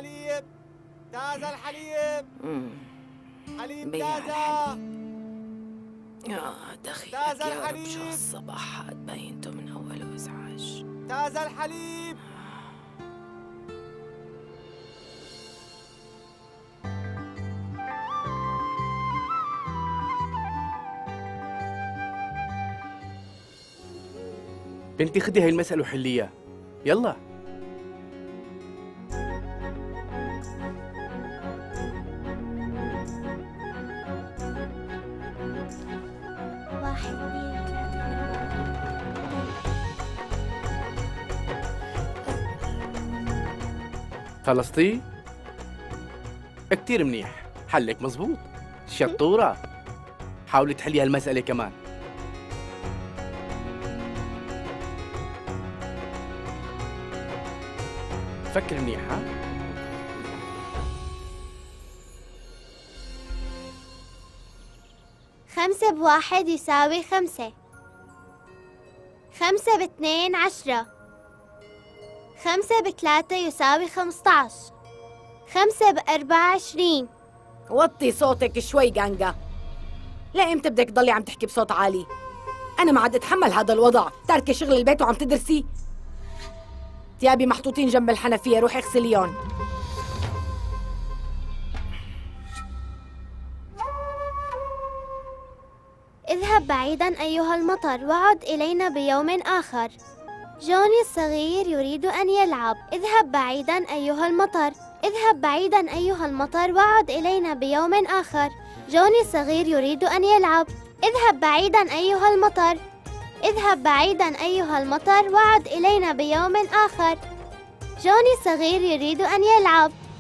الحليب. تازة الحليب. حليب بيع تازة. دخيلك تازة يا رب، الحليب. شو هالصباحات بينتو من أول وإزعاج. تازة الحليب. بنتي خدي هاي المسألة وحليها، يلا. واحد اثنين ثلاثة. خلصتي؟ كتير منيح، حلك مزبوط، شطورة. حاولي تحلي هالمسألة كمان. فكر منيح، ها؟ خمسة بواحد يساوي 5. 5 باثنين 10. 5 بثلاثة يساوي 15. 5 بأربعة 20. وطي صوتك شوي جانجا. لإمتى بدك تضلي عم تحكي بصوت عالي؟ أنا ما عاد أتحمل هذا الوضع. تاركة شغل البيت وعم تدرسي. ثيابي محطوطين جنب الحنفية، روحي اغسليهم. اذهب بعيدا أيها المطر وعد إلينا بيوم آخر. جوني الصغير يريد أن يلعب. اذهب بعيدا أيها المطر. اذهب بعيدا أيها المطر وعد إلينا بيوم آخر. جوني الصغير يريد أن يلعب. اذهب بعيدا أيها المطر. اذهب بعيدا أيها المطر وعد إلينا بيوم آخر. جوني الصغير يريد أن يلعب.